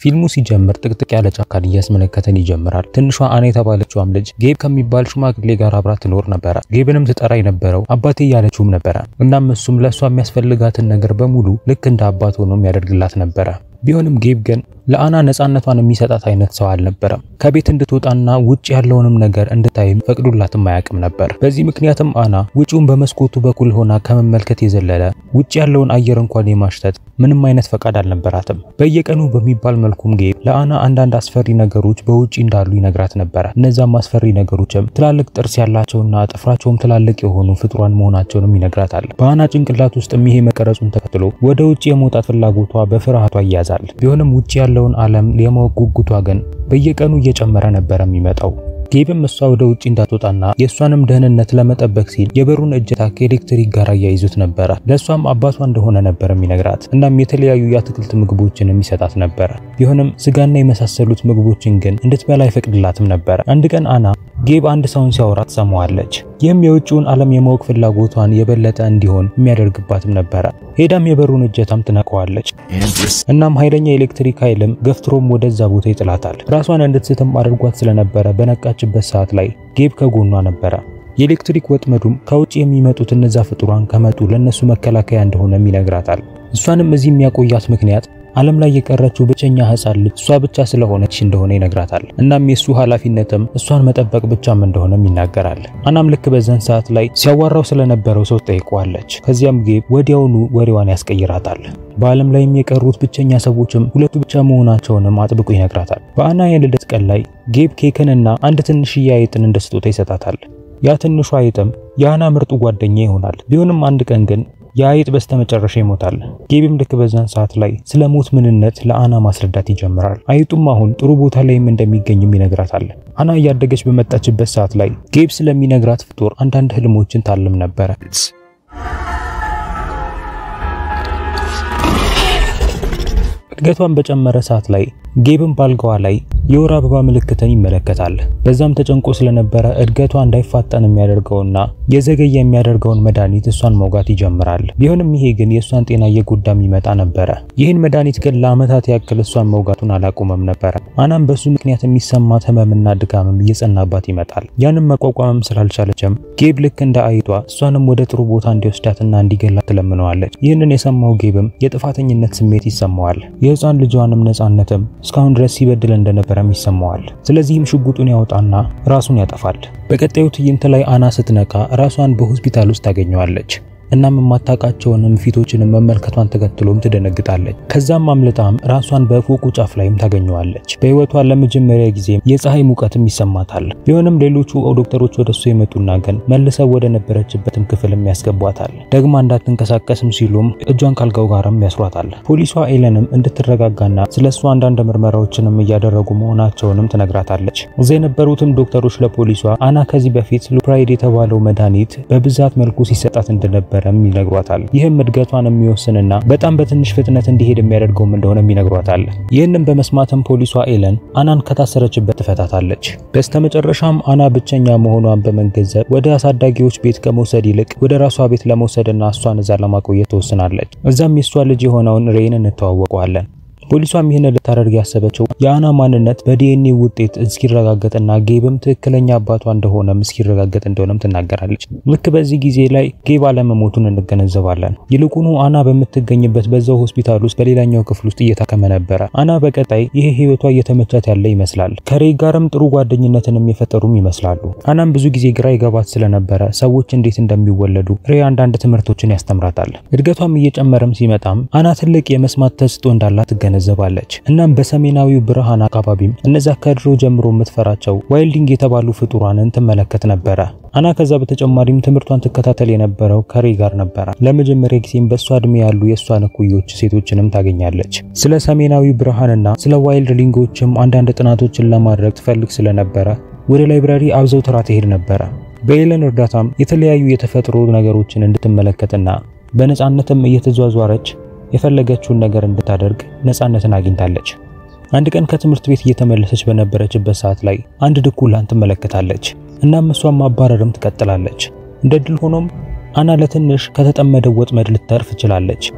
ፊልሙ ሲጀምር ጥቅጥቅ ያለ ጫካን እያስመለከተን ይጀምራል። ትንሿ አና የተባለችውም ልጅ ጌብ ከሚባል ሽማግሌ ጋር አብራ ትኖር ነበር። ጌብንም ትጠራ የነበረው አባቴ ያለችውም ነበር። እናም እሱም ለሷ የሚያስፈልጋትን ነገር በሙሉ ልክ እንደ አባት ሆኖ የሚያደርግላት ነበር። ቢሆንም ጌብ ግን ለአና ነፃነቷን የሚሰጣት አይነት ሰው አልነበረም። ከቤት እንድትወጣና ውጭ ያለውንም ነገር እንድታይ ፈቅዶላትም አያውቅም ነበር። በዚህ ምክንያትም አና ውጪውን በመስኮቱ በኩል ሆና ከመመልከት የዘለለ ውጭ ያለውን አየር እንኳን የማሽተት ምንም አይነት ፈቃድ አልነበራትም። በየቀኑ በሚባል መልኩም ጌብ ለአና አንዳንድ አስፈሪ ነገሮች በውጪ እንዳሉ ይነግራት ነበር። እነዛም አስፈሪ ነገሮችም ትላልቅ ጥርስ ያላቸውና ጥፍራቸውም ትላልቅ የሆኑ ፍጥሯን መሆናቸውንም ይነግራታል። በአና ጭንቅላት ውስጥ ይሄ መቀረጹን ተከትሎ ወደ ውጪ የመውጣት ፍላጎቷ በፍርሃቷ ይያዛል። ቢሆንም ውጪ ያለውን ዓለም የማወቅ ጉጉቷ ግን በየቀኑ እየጨመረ ነበር የሚመጣው። ጌብም እሷ ወደ ውጪ እንዳትወጣና የሷንም ደህንነት ለመጠበቅ ሲል የበሩን እጀታ ከኤሌክትሪክ ጋር ያይዙት ነበር። ለሷም አባቷ እንደሆነ ነበር የሚነግራት። እናም የተለያዩ የአትክልት ምግቦችን የሚሰጣት ነበር። ቢሆንም ስጋና የመሳሰሉት ምግቦችን ግን እንድትበላ አይፈቅድላትም ነበር። አንድ ቀን አና ጌብ አንድ ሰውን ሲያወራ ትሰማዋለች። ይህም የውጪውን ዓለም የማወቅ ፍላጎቷን የበለጠ እንዲሆን የሚያደርግባትም ነበር። ሄዳም የበሩን እጀታም ትነቀዋለች። እናም ኃይለኛ ኤሌክትሪክ ኃይልም ገፍትሮም ወደዛ ቦታ ይጥላታል። ራሷን እንድትስትም አድርጓት ስለነበረ በነቃችበት ሰዓት ላይ ጌብ ከጎኗ ነበር። የኤሌክትሪክ ወጥመዱም ከውጪ የሚመጡት እነዛ ፍጡራን ከመጡ ለነሱ መከላከያ እንደሆነ ይነግራታል። እሷንም እዚህ የሚያቆያት ምክንያት ዓለም ላይ የቀረችው ብቸኛ ህፃን ልጅ እሷ ብቻ ስለሆነች እንደሆነ ይነግራታል። እናም የሱ ኃላፊነትም እሷን መጠበቅ ብቻም እንደሆነ ይናገራል። አናም ልክ በዛን ሰዓት ላይ ሲያዋራው ስለነበረው ሰው ጠይቀዋለች። ከዚያም ጌብ ወዲያውኑ ወሬዋን ያስቀይራታል። በዓለም ላይ የቀሩት ብቸኛ ሰዎችም ሁለቱ ብቻ መሆናቸውንም አጥብቆ ይነግራታል። በአና የልደት ቀን ላይ ጌብ ኬክንና አንድ ትንሽዬ አይጥን እንደ ስጦታ ይሰጣታል። ያ ትንሿ አይጥም የአና ምርጡ ጓደኛ ይሆናል። ቢሆንም አንድ ቀን ግን የአይጥ በስተመጨረሻ ይሞታል። ጌብም ልክ በዛን ሰዓት ላይ ስለ ሞት ምንነት ለአና ማስረዳት ይጀምራል። አይጡም አሁን ጥሩ ቦታ ላይም እንደሚገኝም ይነግራታል። አና እያደገች በመጣችበት ሰዓት ላይ ጌብ ስለሚነግራት ፍጡር አንዳንድ ህልሞችን ታልም ነበር። እድገቷን በጨመረ ሰዓት ላይ ጌብም ባልጋዋ ላይ የወር አበባ ምልክትን ይመለከታል። በዛም ተጨንቆ ስለነበረ እድገቷ እንዳይፋጠን የሚያደርገውና የዘገየ የሚያደርገውን መድኃኒት እሷን መውጋት ይጀምራል። ቢሆንም ይሄ ግን የእሷን ጤና እየጎዳም ይመጣ ነበር። ይህን መድኃኒት ግን ለአመታት ያክል እሷን መውጋቱን አላቆመም ነበር። አናም በሱ ምክንያት የሚሰማት ህመምና ድካምም እየጸናባት ይመጣል። ያንም መቋቋምም ስላልቻለችም ጌብ ልክ እንደ አይጧ እሷንም ወደ ጥሩ ቦታ እንዲወስዳትና እንዲገላት ትለምነዋለች። ይህንን የሰማው ጌብም የጥፋተኝነት ስሜት ይሰማዋል። የህፃን ልጇንም ነፃነትም እስካሁን ድረስ ሲበድል እንደነበረም ይሰማዋል። ስለዚህም ሽጉጡን ያወጣና ራሱን ያጠፋል። በቀጣዩ ትዕይንት ላይ አና ስትነቃ ራሷን በሆስፒታል ውስጥ ታገኘዋለች። እናም የማታውቃቸውንም ፊቶችንም መመልከቷን ተከትሎም ትደነግጣለች። ከዛም አምልጣም ራሷን በፎቁ ጫፍ ላይም ታገኘዋለች። በህይወቷ ለመጀመሪያ ጊዜ የፀሐይ ሙቀትም ይሰማታል። ቢሆንም ሌሎቹ ዶክተሮች ወደሱ የመጡና ግን መልሰው ወደ ነበረችበትም ክፍልም ያስገቧታል። ደግማ እንዳትንቀሳቀስም ሲሉም እጇን ካልጋው ጋርም ያስሯታል። ፖሊሷ ኤለንም እንድትረጋጋና ስለሱ አንዳንድ ምርመራዎችንም እያደረጉ መሆናቸውንም ትነግራታለች። እዛ የነበሩትም ዶክተሮች ለፖሊሷ አና ከዚህ በፊት ሉፕራይድ የተባለው መድኃኒት በብዛት መልኩ ሲሰጣት እንደነበረ ይነግሯታል። ይህም እድገቷን የሚወስንና በጣም በትንሽ ፍጥነት እንዲሄድ የሚያደርገው እንደሆነ ይነግሯታል። ይህንን በመስማትም ፖሊሷ ኤለን አናን ከታሰረችበት ትፈታታለች። በስተመጨረሻም አና ብቸኛ መሆኗን በመገንዘብ ወደ አሳዳጊዎች ቤት ከመውሰድ ይልቅ ወደ ራሷ ቤት ለመውሰድና እሷን እዛ ለማቆየት ትወስናለች። እዛም የሷ ልጅ የሆነውን ሬይን እንተዋወቀዋለን። ፖሊሷም ይህን ልታደርግ ያሰበችው የአና ማንነት በዲኤንኤ ውጤት እስኪረጋገጥና ጌብም ትክክለኛ አባቷ እንደሆነም እስኪረጋገጥ እንደሆነም ትናገራለች። ልክ በዚህ ጊዜ ላይ ጌብ አለመሞቱን እንገነዘባለን። ይልቁኑ አና በምትገኝበት በዛው ሆስፒታል ውስጥ በሌላኛው ክፍል ውስጥ እየታከመ ነበር። አና በቀጣይ ይሄ ህይወቷ እየተመቻት ያለ ይመስላል። ከሬይ ጋርም ጥሩ ጓደኝነትንም የፈጠሩም ይመስላሉ። አናም ብዙ ጊዜ ግራ ይገባት ስለነበረ ሰዎች እንዴት እንደሚወለዱ ሬይ አንዳንድ ትምህርቶችን ያስተምራታል። እድገቷም እየጨመረም ሲመጣም አና ትልቅ የመስማት ተስጦ እንዳላት ትገነዘባለች። እናም በሰሜናዊው ብርሃን አካባቢም እነዛ ከድሮ ጀምሮ የምትፈራቸው ዋይልዲንግ የተባሉ ፍጡራንን ትመለከት ነበር። አና ከዛ በተጨማሪም ትምህርቷን ትከታተል የነበረው ከሬይ ጋር ነበር። ለመጀመሪያ ጊዜም በሷ እድሜ ያሉ የሷን እኩዮች ሴቶችንም ታገኛለች። ስለ ሰሜናዊ ብርሃንና ስለ ዋይልዲንጎችም አንዳንድ ጥናቶችን ለማድረግ ትፈልግ ስለነበረ ወደ ላይብራሪ አብዘውትራ ትሄድ ነበር። በኤለን እርዳታም የተለያዩ የተፈጥሮ ነገሮችን እንድትመለከትና በነፃነትም እየተዟዟረች የፈለገችውን ነገር እንድታደርግ ነፃነትን አግኝታለች። አንድ ቀን ከትምህርት ቤት እየተመለሰች በነበረችበት ሰዓት ላይ አንድ ድኩላን ትመለከታለች። እናም እሷም ማባረርም ትቀጥላለች። እንደድል ሆኖም አና ለትንሽ ከተጠመደው ወጥመድ ልትተርፍ ትችላለች።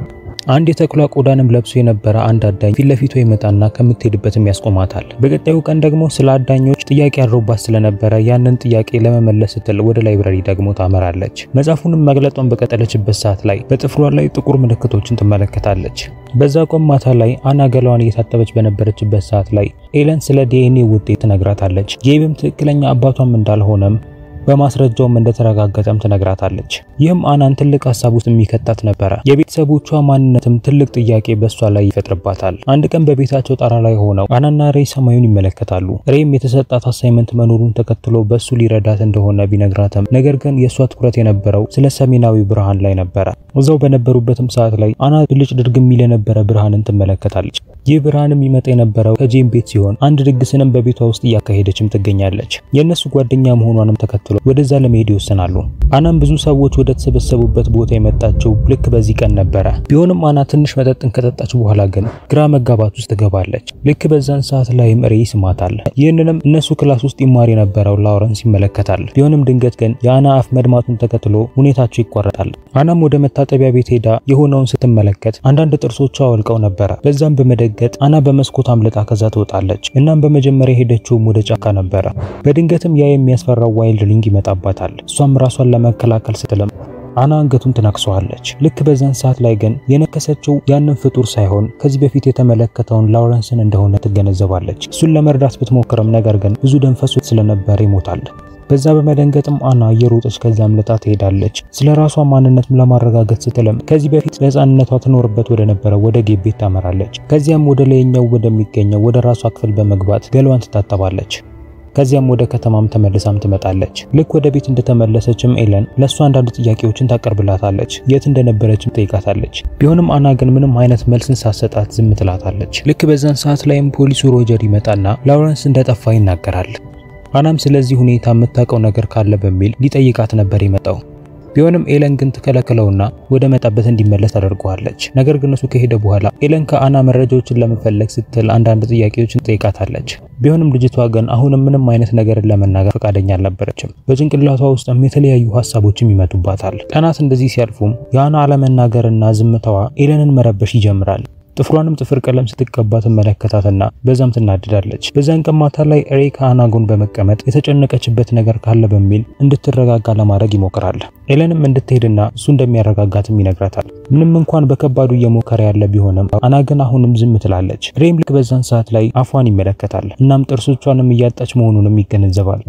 አንድ የተኩላ ቆዳንም ለብሶ የነበረ አንድ አዳኝ ፊት ለፊቷ ይመጣና ከምትሄድበትም ያስቆማታል። በቀጣዩ ቀን ደግሞ ስለ አዳኞች ጥያቄ ያድሮባት ስለነበረ ያንን ጥያቄ ለመመለስ ስትል ወደ ላይብረሪ ደግሞ ታመራለች። መጽሐፉንም መግለጧን በቀጠለችበት ሰዓት ላይ በጥፍሯ ላይ ጥቁር ምልክቶችን ትመለከታለች። በዛ ቆም ማታ ላይ አና ገላዋን እየታጠበች በነበረችበት ሰዓት ላይ ኤለን ስለ ዲኤንኤ ውጤት ትነግራታለች። ጌብም ትክክለኛ አባቷም እንዳልሆነም በማስረጃውም እንደተረጋገጠም ትነግራታለች። ይህም አናን ትልቅ ሐሳብ ውስጥ የሚከታት ነበር። የቤተሰቦቿ ማንነትም ትልቅ ጥያቄ በሷ ላይ ይፈጥርባታል። አንድ ቀን በቤታቸው ጣራ ላይ ሆነው አናና ሬይ ሰማዩን ይመለከታሉ። ሬይም የተሰጣት አሳይመንት መኖሩን ተከትሎ በሱ ሊረዳት እንደሆነ ቢነግራትም ነገር ግን የሷ ትኩረት የነበረው ስለ ሰሜናዊ ብርሃን ላይ ነበር። እዛው በነበሩበትም ሰዓት ላይ አና ብልጭ ድርግም የሚል የነበረ ብርሃንን ትመለከታለች። ይህ ብርሃንም ይመጣ የነበረው ከጄም ቤት ሲሆን አንድ ድግስንም በቤቷ ውስጥ እያካሄደችም ትገኛለች። የነሱ ጓደኛ መሆኗንም ተከትሎ ወደዛ ለመሄድ ይወሰናሉ። አናም ብዙ ሰዎች ወደ ተሰበሰቡበት ቦታ የመጣቸው ልክ በዚህ ቀን ነበር። ቢሆንም አና ትንሽ መጠጥን ከጠጣች በኋላ ግን ግራ መጋባት ውስጥ ትገባለች። ልክ በዛን ሰዓት ላይም ሬይ ይስማታል። ይህንንም እነሱ ክላስ ውስጥ ይማር የነበረው ላውረንስ ይመለከታል። ቢሆንም ድንገት ግን የአና አፍ መድማቱን ተከትሎ ሁኔታቸው ይቋረጣል። አናም ወደ መታጠቢያ ቤት ሄዳ የሆነውን ስትመለከት አንዳንድ ጥርሶቿ ወልቀው ነበር። በዛም በመደገጥ አና በመስኮት አምልጣ ከዛ ትወጣለች። እናም በመጀመሪያ ሄደችው ወደ ጫካ ነበር። በድንገትም ያ የሚያስፈራው ዋይልድ ሊንግ ይመጣባታል። እሷም ራሷን ለመከላከል ስትልም አና አንገቱን ትነክሰዋለች። ልክ በዛን ሰዓት ላይ ግን የነከሰችው ያንን ፍጡር ሳይሆን ከዚህ በፊት የተመለከተውን ላውረንስን እንደሆነ ትገነዘባለች። እሱን ለመርዳት ብትሞክርም ነገር ግን ብዙ ደም ፈሶት ስለነበር ይሞታል። በዛ በመደንገጥም አና እየሮጠች ከዛም ልጣ ትሄዳለች። ስለራሷ ማንነት ለማረጋገጥ ስትልም ከዚህ በፊት በሕፃንነቷ ትኖርበት ወደ ነበረው ወደ ጌብ ቤት ታመራለች። ከዚያም ወደ ላይኛው ወደሚገኘው ወደ ራሷ ክፍል በመግባት ገሏን ትታጠባለች። ከዚያም ወደ ከተማም ተመልሳም ትመጣለች። ልክ ወደ ቤት እንደተመለሰችም ኤለን ለሷ አንዳንድ ጥያቄዎችን ታቀርብላታለች። የት እንደነበረችም ጠይቃታለች። ቢሆንም አና ግን ምንም አይነት መልስን ሳትሰጣት ዝም ትላታለች። ልክ በዛን ሰዓት ላይም ፖሊሱ ሮጀር ይመጣና ላውረንስ እንደጠፋ ይናገራል። አናም ስለዚህ ሁኔታ የምታውቀው ነገር ካለ በሚል ሊጠይቃት ነበር የመጣው። ቢሆንም ኤለን ግን ተከለከለውና ወደ መጣበት እንዲመለስ አድርጓለች። ነገር ግን እሱ ከሄደ በኋላ ኤለን ከአና መረጃዎችን ለመፈለግ ስትል አንዳንድ ጥያቄዎችን ጠይቃታለች። ቢሆንም ልጅቷ ግን አሁንም ምንም አይነት ነገርን ለመናገር ፈቃደኛ አልነበረችም። በጭንቅላቷ ውስጥም የተለያዩ ሐሳቦችም ይመጡባታል። ቀናት እንደዚህ ሲያልፉም የአና አለመናገርና ዝምታዋ ኤለንን መረበሽ ይጀምራል። ጥፍሯንም ጥፍር ቀለም ስትቀባ ትመለከታትና በዛም ትናደዳለች። በዛን ቀን ማታ ላይ ሬይ ከአና ጎን በመቀመጥ የተጨነቀችበት ነገር ካለ በሚል እንድትረጋጋ ለማድረግ ይሞክራል። ኤለንም እንድትሄድና እሱ እንደሚያረጋጋትም ይነግራታል። ምንም እንኳን በከባዱ እየሞከረ ያለ ቢሆንም አና ግን አሁንም ዝም ትላለች። ሬይም ልክ በዛን ሰዓት ላይ አፏን ይመለከታል። እናም ጥርሶቿንም እያጣች መሆኑንም ይገነዘባል።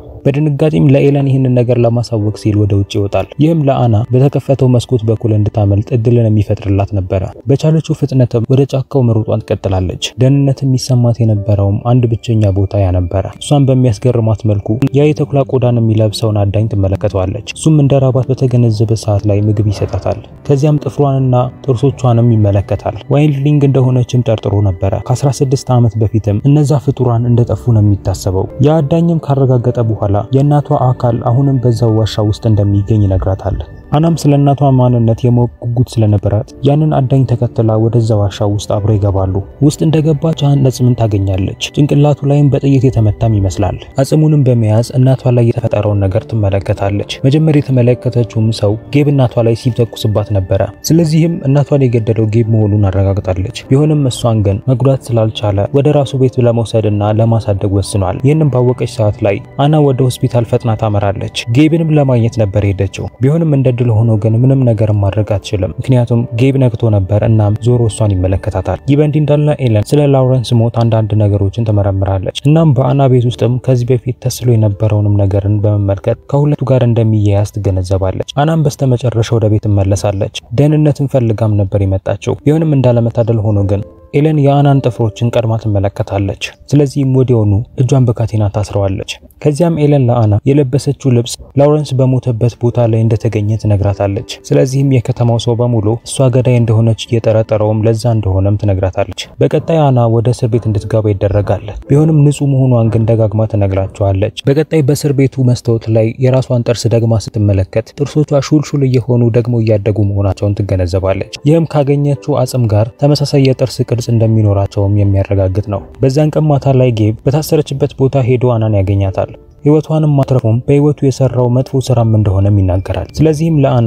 በድንጋጤም ለኤለን ይህንን ነገር ለማሳወቅ ሲል ወደ ውጭ ይወጣል። ይህም ለአና በተከፈተው መስኮት በኩል እንድታመልጥ እድልን የሚፈጥርላት ነበር። በቻለችው ፍጥነትም ወደ ጫካው መሮጧን ትቀጥላለች። ደህንነት የሚሰማት የነበረውም አንድ ብቸኛ ቦታ ያ ነበር። እሷን በሚያስገርማት መልኩ ያ የተኩላ ቆዳን የሚለብሰውን አዳኝ ትመለከተዋለች። እሱም እንደራባት በተገነዘበ ሰዓት ላይ ምግብ ይሰጣታል። ከዚያም ጥፍሯንና ጥርሶቿንም ይመለከታል። ዋይልድ ሊንግ እንደሆነችም ጠርጥሮ ነበር። ከ16 ዓመት በፊትም እነዛ ፍጡራን እንደጠፉ ነው የሚታሰበው። ያ አዳኝም ካረጋገጠ በኋላ የእናቷ አካል አሁንም በዛው ዋሻ ውስጥ እንደሚገኝ ይነግራታል። አናም ስለ እናቷ ማንነት የማወቅ ጉጉት ስለነበራት ያንን አዳኝ ተከትላ ወደዛ ዋሻ ውስጥ አብረው ይገባሉ። ውስጥ እንደገባች አንድ አጽምን ታገኛለች። ጭንቅላቱ ላይም በጥይት የተመታም ይመስላል። አጽሙንም በመያዝ እናቷ ላይ የተፈጠረውን ነገር ትመለከታለች። መጀመሪያ የተመለከተችውም ሰው ጌብ እናቷ ላይ ሲተኩስባት ነበር። ስለዚህም እናቷን የገደለው ጌብ መሆኑን አረጋግጣለች። ቢሆንም እሷን ግን መጉዳት ስላልቻለ ወደ ራሱ ቤት ለመውሰድና ለማሳደግ ወስኗል። ይህንን ባወቀች ሰዓት ላይ አና ወደ ሆስፒታል ፈጥና ታመራለች። ጌብንም ለማግኘት ነበር ሄደችው። ቢሆንም እንደ ድል ሆኖ ግን ምንም ነገር ማድረግ አትችልም። ምክንያቱም ጌብ ነክቶ ነበር። እናም ዞሮ እሷን ይመለከታታል። ይህ በእንዲህ እንዳለ ኤለን ስለ ላውረንስ ሞት አንዳንድ ነገሮችን ትመረምራለች። እናም በአና ቤት ውስጥም ከዚህ በፊት ተስሎ የነበረውንም ነገርን በመመልከት ከሁለቱ ጋር እንደሚያያዝ ትገነዘባለች። አናም በስተመጨረሻ ወደ ቤት ትመለሳለች። ደህንነትን ፈልጋም ነበር የመጣችው። ቢሆንም እንዳለመታደል ሆኖ ግን ኤለን የአናን ጥፍሮችን ቀድማ ትመለከታለች። ስለዚህም ወዲያውኑ እጇን በካቴና ታስረዋለች። ከዚያም ኤለን ለአና የለበሰችው ልብስ ላውረንስ በሞተበት ቦታ ላይ እንደተገኘ ትነግራታለች። ስለዚህም የከተማው ሰው በሙሉ እሷ ገዳይ እንደሆነች እየጠረጠረውም ለዛ እንደሆነም ትነግራታለች። በቀጣይ አና ወደ እስር ቤት እንድትገባ ይደረጋል። ቢሆንም ንጹህ መሆኗን ግን ደጋግማ ትነግራቸዋለች። በቀጣይ በእስር ቤቱ መስታወት ላይ የራሷን ጥርስ ደግማ ስትመለከት ጥርሶቿ ሹልሹል እየሆኑ ደግሞ እያደጉ መሆናቸውን ትገነዘባለች። ይህም ካገኘችው አጽም ጋር ተመሳሳይ የጥርስ ቅርጽ እንደሚኖራቸውም የሚያረጋግጥ ነው። በዛን ቀን ማታ ላይ ጌብ በታሰረችበት ቦታ ሄዶ አናን ያገኛታል። ህይወቷንም ማትረፉም በህይወቱ የሰራው መጥፎ ስራም እንደሆነም ይናገራል። ስለዚህም ለአና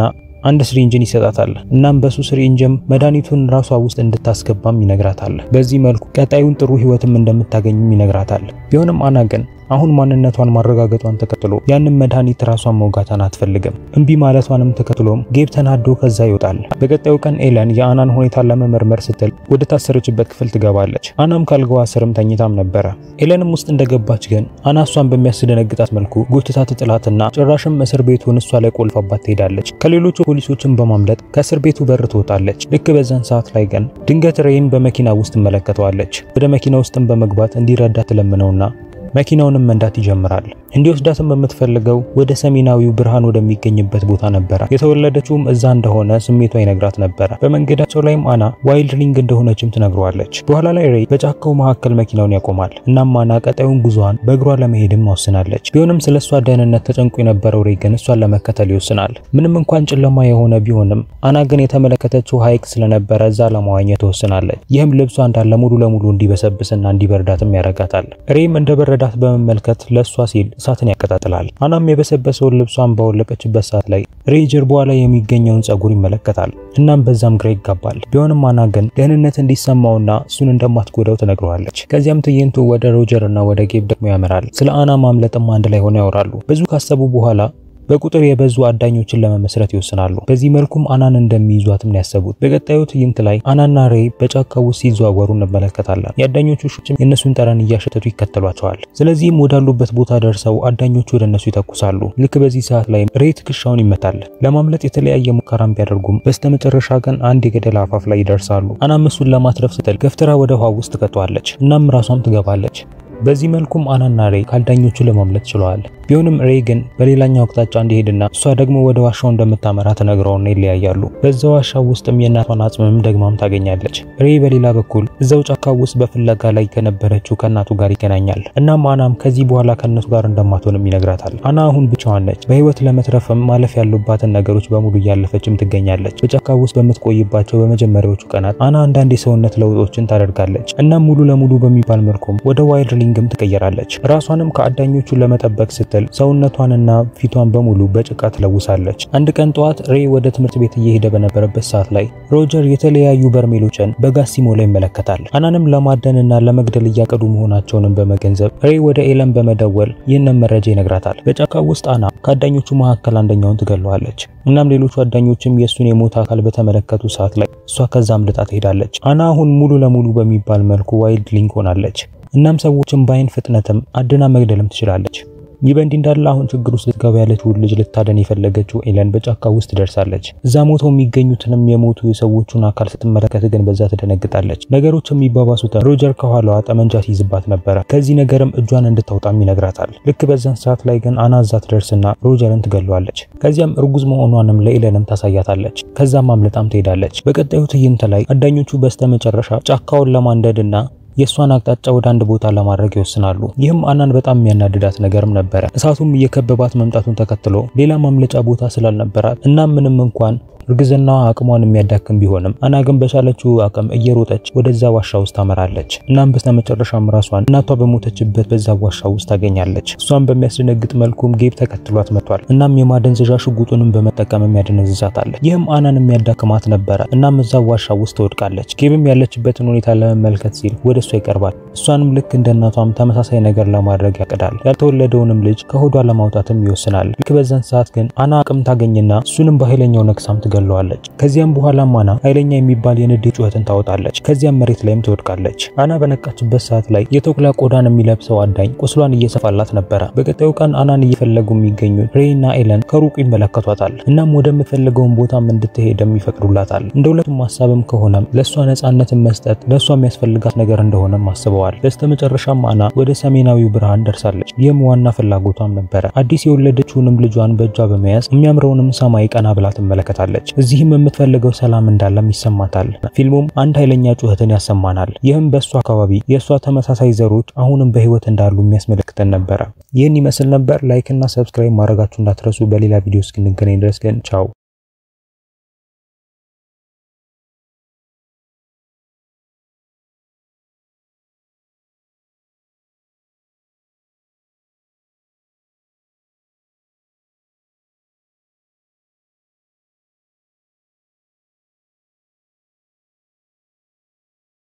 አንድ ሲሪንጅን ይሰጣታል። እናም በሱ ሲሪንጅም መድኃኒቱን ራሷ ውስጥ እንድታስገባም ይነግራታል። በዚህ መልኩ ቀጣዩን ጥሩ ህይወትም እንደምታገኝም ይነግራታል። ቢሆንም አና ግን አሁን ማንነቷን ማረጋገጧን ተከትሎ ያንን መድኃኒት ራሷን መውጋቷን አትፈልግም። እምቢ ማለቷንም ተከትሎም ጌብ ተናዶ ከዛ ይወጣል። በቀጣዩ ቀን ኤለን የአናን ሁኔታ ለመመርመር ስትል ወደ ታሰረችበት ክፍል ትገባለች። አናም ካልጋዋ ስርም ተኝታም ነበረ። ኤለንም ውስጥ እንደገባች ግን አና እሷን በሚያስደነግጣት መልኩ ጎትታ ትጥላትና ጭራሽም እስር ቤቱን እሷ ላይ ቆልፋባት ትሄዳለች። ከሌሎቹ ፖሊሶችን በማምለጥ ከእስር ቤቱ በር ትወጣለች። ልክ በዛን ሰዓት ላይ ግን ድንገት ሬይን በመኪና ውስጥ ትመለከተዋለች። ወደ መኪና ውስጥም በመግባት እንዲረዳ ትለምነውና መኪናውንም መንዳት ይጀምራል። እንዲወስዳትም በምትፈልገው ወደ ሰሜናዊው ብርሃን ወደሚገኝበት ቦታ ነበር። የተወለደችውም እዛ እንደሆነ ስሜቷ ይነግራት ነበር። በመንገዳቸው ላይም አና ዋይልድሊንግ እንደሆነችም ትነግረዋለች። በኋላ ላይ ሬይ በጫካው መካከል መኪናውን ያቆማል። እናም አና ቀጣዩን ጉዟን በእግሯ ለመሄድም ወስናለች። ቢሆንም ስለሷ ደህንነት ተጨንቆ የነበረው ሬይ ግን እሷን ለመከተል ይወስናል። ምንም እንኳን ጨለማ የሆነ ቢሆንም አና ግን የተመለከተችው ሐይቅ ስለነበረ እዛ ለመዋኘት ትወስናለች። ይህም ልብሷ እንዳለ ሙሉ ለሙሉ እንዲበሰብስና እንዲበርዳትም ያረጋታል። ሬይም እንደበረዳት በመመልከት ለሷ ሲል እሳትን ያቀጣጥላል። አናም የበሰበሰውን ልብሷን ባወለቀችበት ሰዓት ላይ ሬይ ጀርባዋ ላይ የሚገኘውን ጸጉር ይመለከታል። እናም በዛም ግራ ይጋባል። ቢሆንም አና ግን ደህንነት እንዲሰማውና እሱን እንደማትጎዳው ትነግረዋለች። ከዚያም ትዕይንቱ ወደ ሮጀር እና ወደ ጌብ ደግሞ ያመራል። ስለ አና ማምለጥም አንድ ላይ ሆነው ያወራሉ። ብዙ ካሰቡ በኋላ በቁጥር የበዙ አዳኞችን ለመመስረት ይወስናሉ። በዚህ መልኩም አናን እንደሚይዟትም ነው ያሰቡት። በቀጣዩ ትዕይንት ላይ አናና ሬይ በጫካው ውስጥ ሲዘዋወሩ እንመለከታለን። የአዳኞቹ ሹችም የነሱን ጠረን እያሸተቱ ይከተሏቸዋል። ስለዚህም ወዳሉበት ቦታ ደርሰው አዳኞቹ ወደ እነሱ ይተኩሳሉ። ልክ በዚህ ሰዓት ላይ ሬይ ትከሻውን ይመታል። ለማምለጥ የተለያየ ሙከራም ቢያደርጉም በስተመጨረሻ ግን አንድ የገደል አፋፍ ላይ ይደርሳሉ። አናም እሱን ለማትረፍ ስትል ገፍትራ ወደ ውሃ ውስጥ ትከቷለች። እናም ራሷም ትገባለች። በዚህ መልኩም አናና ሬይ ካልዳኞቹ ለማምለጥ ችለዋል። ቢሆንም ሬይ ግን በሌላኛው አቅጣጫ እንዲሄድና እሷ ደግሞ ወደ ዋሻው እንደምታመራ ተነግረውና ይለያያሉ። በዛው ዋሻው ውስጥም የእናቷን አጽምም ደግማም ታገኛለች። ሬይ በሌላ በኩል እዛው ጫካው ውስጥ በፍለጋ ላይ ከነበረችው ከእናቱ ጋር ይገናኛል። እናም አናም ከዚህ በኋላ ከእነሱ ጋር እንደማትሆንም ይነግራታል። አና አሁን ብቻዋን ነች። በህይወት ለመትረፍም ማለፍ ያሉባትን ነገሮች በሙሉ እያለፈችም ትገኛለች። በጫካው ውስጥ በምትቆይባቸው በመጀመሪያዎቹ ቀናት አና አንዳንድ የሰውነት ለውጦችን ታደርጋለች። እናም ሙሉ ለሙሉ በሚባል መልኩም ወደ ዋይልድሊንግም ትቀየራለች። ራሷንም ከአዳኞቹ ለመጠበቅ ስትል ሰውነቷንና ፊቷን በሙሉ በጭቃ ትለውሳለች። አንድ ቀን ጠዋት ሬይ ወደ ትምህርት ቤት እየሄደ በነበረበት ሰዓት ላይ ሮጀር የተለያዩ በርሜሎችን በጋዝ ሲሞላ ይመለከታል። አናንም ለማደንና ለመግደል እያቀዱ መሆናቸውንም በመገንዘብ ሬይ ወደ ኤለን በመደወል ይህንን መረጃ ይነግራታል። በጫካው ውስጥ አና ከአዳኞቹ መካከል አንደኛውን ትገለዋለች። እናም ሌሎቹ አዳኞችም የሱን የሞት አካል በተመለከቱ ሰዓት ላይ እሷ ከዛ አምልጣ ትሄዳለች። አና አሁን ሙሉ ለሙሉ በሚባል መልኩ ዋይልድሊንግ ሆናለች። እናም ሰዎችን በአይን ፍጥነትም አድና መግደልም ትችላለች። ይህ በእንዲህ እንዳለ አሁን ችግር ውስጥ ልትገባ ያለችውን ልጅ ልታደን የፈለገችው ኤለን በጫካ ውስጥ ደርሳለች። እዛ ሞተው የሚገኙትንም የሞቱ የሰዎቹን አካል ስትመለከት ግን በዛ ትደነግጣለች። ነገሮች የሚባባሱት ሮጀር ከኋላዋ ጠመንጃ ይይዝባት ነበር። ከዚህ ነገርም እጇን እንድታወጣም ይነግራታል። ልክ በዛን ሰዓት ላይ ግን አና እዛ ትደርስና ሮጀርን ትገለዋለች። ከዚያም እርጉዝ መሆኗንም ለኤለንም ታሳያታለች። ከዛም አምልጣም ትሄዳለች። በቀጣዩ ትዕይንት ላይ አዳኞቹ በስተመጨረሻ ጫካውን ለማንደድና የሷን አቅጣጫ ወደ አንድ ቦታ ለማድረግ ይወስናሉ። ይህም አናን በጣም የሚያናድዳት ነገርም ነበር። እሳቱም እየከበባት መምጣቱን ተከትሎ ሌላ ማምለጫ ቦታ ስላልነበራት እና ምንም እንኳን እርግዝና አቅሟን የሚያዳክም ቢሆንም አና ግን በቻለችው አቅም እየሮጠች ወደዛ ዋሻ ውስጥ ታመራለች። እናም በስተመጨረሻም ራሷን እናቷ በሞተችበት በዛ ዋሻ ውስጥ ታገኛለች። እሷን በሚያስደነግጥ መልኩም ጌብ ተከትሏት መጥቷል። እናም የማደንዘዣ ሽጉጡንም በመጠቀም ያደነዝዛታል። ይህም አናን የሚያዳክማት ነበር። እናም እዛ ዋሻ ውስጥ ትወድቃለች። ጌብም ያለችበትን ሁኔታ ለመመልከት ሲል ወደ እሷ ይቀርባል። እሷንም ልክ እንደ እናቷም ተመሳሳይ ነገር ለማድረግ ያቅዳል። ያልተወለደውንም ልጅ ከሆዷ ለማውጣትም ይወስናል። ልክ በዛን ሰዓት ግን አና አቅም ታገኝና እሱንም በኃይለኛው ነክሳም ትገለዋለች። ከዚያም በኋላ አና ኃይለኛ የሚባል የንዴት ጩኸትን ታወጣለች። ከዚያም መሬት ላይም ትወድቃለች። አና በነቃችበት ሰዓት ላይ የተኩላ ቆዳን የሚለብሰው አዳኝ ቁስሏን እየሰፋላት ነበር። በቀጣዩ ቀን አናን እየፈለጉ የሚገኙት ሬይና ኤለን ከሩቅ ይመለከቷታል። እናም ወደምትፈልገው ቦታም እንድትሄድም ይፈቅዱላታል። እንደ ሁለቱም ሐሳብም ከሆነም ለሷ ነፃነትን መስጠት ለሷ የሚያስፈልጋት ነገር እንደሆነም አስበዋል። በስተመጨረሻም አና ወደ ሰሜናዊው ብርሃን ደርሳለች። ይህም ዋና ፍላጎቷም ነበር። አዲስ የወለደችውንም ልጇን በእጇ በመያዝ የሚያምረውንም ሰማይ ቀና ብላ ትመለከታለች። እዚህም የምትፈልገው ሰላም እንዳለም ይሰማታል። ፊልሙም አንድ ኃይለኛ ጩኸትን ያሰማናል። ይህም በሷ አካባቢ የሷ ተመሳሳይ ዘሮች አሁንም በህይወት እንዳሉ የሚያስመለክተን ነበር። ይህን ይመስል ነበር። ላይክ እና ሰብስክራይብ ማድረጋችሁ እንዳትረሱ። በሌላ ቪዲዮ እስክንገናኝ ድረስ ግን ቻው።